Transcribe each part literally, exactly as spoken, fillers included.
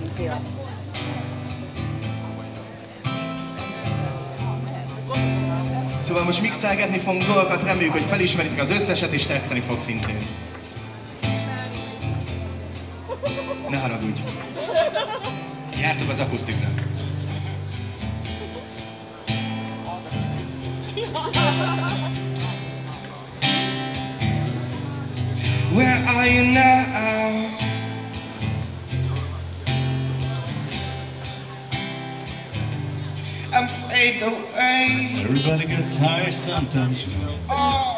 Szóval most mixelgetni fogunk dolgokat, reméljük, hogy felismeritek az összeset, és tetszeni fog szintén. Ne haragudj! Jártok az akusztikra. Where are you now? I'm fade away. Everybody gets high sometimes, you know. Oh.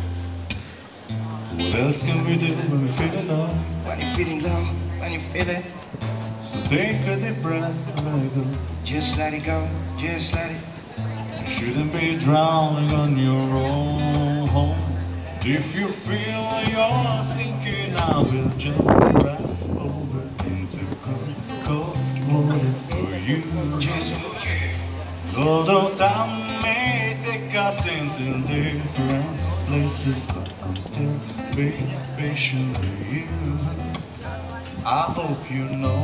What else can we do when we're feeling low? When you're feeling low, when you feel it, so take a deep breath and let it go. just let it go, just let it. You shouldn't be drowning on your own. If you feel you're sinking, I will jump right over into cold, cold water for you. Just for you. Although time may take us into different places, but I'm still being patient with you. I hope you know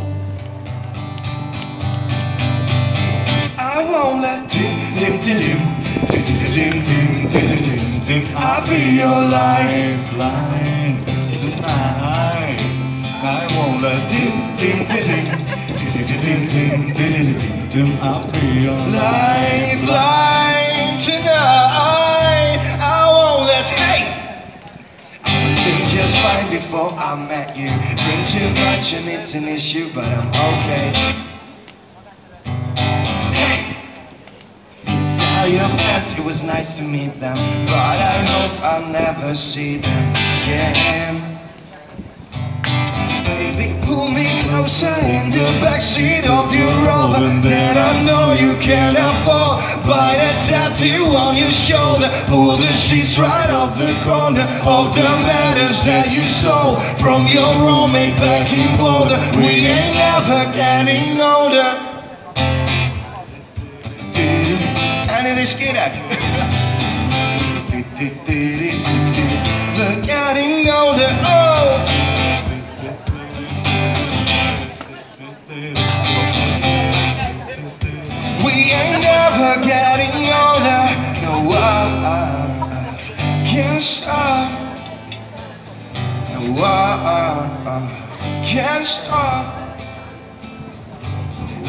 I won't let dim dim dim dim dim dim dim dim dim. I'll be your lifeline tonight. I won't let dim dim dim dim dim dim dim dim. I'll be your Lifeline tonight. I won't let. Hey, I was doing just fine before I met you. Drink too much and it's an issue, but I'm okay. Your friends, it was nice to meet them, but I hope I'll never see them again. Baby, pull me closer in the backseat of your Rover, then I know you can afford. Bite a tattoo on your shoulder, pull the sheets right off the corner of the matters that you stole from your roommate back in Boulder. We ain't never getting older. And this kid the getting older, oh. We ain't never getting older. No, I, I can't stop. No, I, I can't stop. No,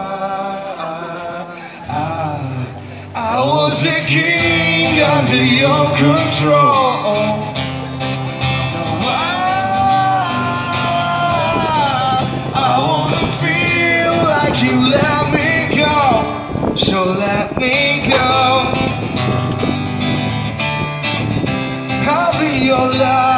I, I was a king under your control. No, I, I wanna feel like you let me go, so let me go. I'll be your life.